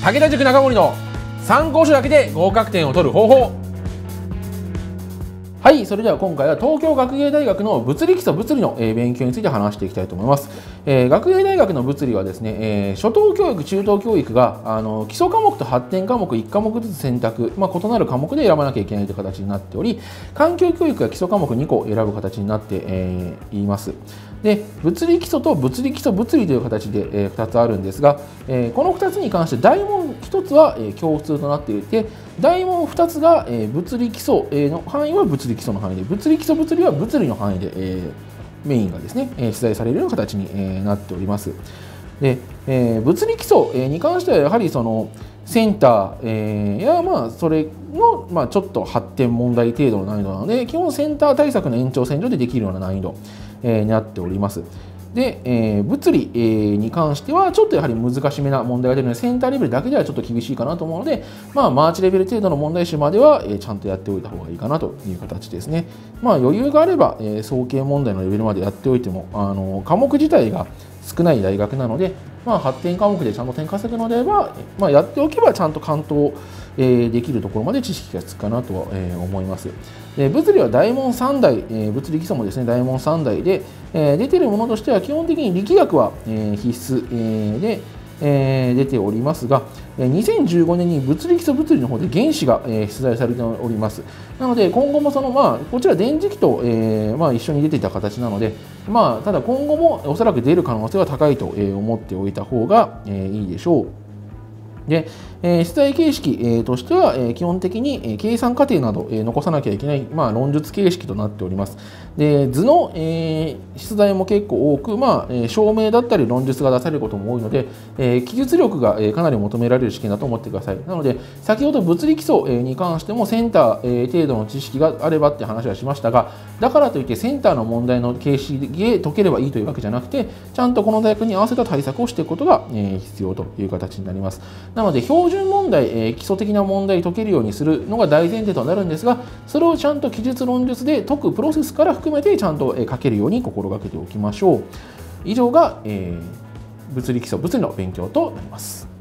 武田塾中森の参考書だけで合格点を取る方法。はい、それでは今回は東京学芸大学の物理基礎物理の勉強について話していきたいと思います。学芸大学の物理はですね、初等教育、中等教育が基礎科目と発展科目1科目ずつ選択、異なる科目で選ばなきゃいけないという形になっており、環境教育が基礎科目2個選ぶ形になっています。で、物理基礎と物理基礎物理という形で2つあるんですが、この2つに関して大問1つは共通となっていて、大問2つが物理基礎の範囲は物理基礎の範囲で、物理基礎物理は物理の範囲でメインがですね出題されるような形になっております。で、物理基礎に関してはやはりそのセンターやそれのちょっと発展問題程度の難易度なので、基本センター対策の延長線上でできるような難易度になっております。で、物理に関してはちょっとやはり難しめな問題が出るので、センターレベルだけではちょっと厳しいかなと思うので、マーチレベル程度の問題集まではちゃんとやっておいた方がいいかなという形ですね。余裕があれば総計問題のレベルまでやっておいても科目自体が少ない大学なので、発展科目でちゃんと点稼ぐのであれば、やっておけばちゃんと完登できるところまで知識がつくかなと思います。物理は大問3題、物理基礎もですね大問3題で、出ているものとしては基本的に力学は必須で出ておりますが、2015年に物理基礎物理の方で原子が出題されております。なので今後もこちら電磁気と一緒に出ていた形なので、ただ今後もおそらく出る可能性は高いと思っておいた方がいいでしょう。で、出題形式としては基本的に計算過程など残さなきゃいけない、論述形式となっております。で、図の出題も結構多く、証明だったり論述が出されることも多いので、記述力がかなり求められる試験だと思ってください。なので、先ほど物理基礎に関してもセンター程度の知識があればって話はしましたが、だからといってセンターの問題の形式で解ければいいというわけじゃなくて、ちゃんとこの大学に合わせた対策をしていくことが必要という形になります。なので標準問題、基礎的な問題解けるようにするのが大前提となるんですが、それをちゃんと記述論述で解くプロセスから含めてちゃんと書けるように心がけておきましょう。以上が、物理基礎物理の勉強となります。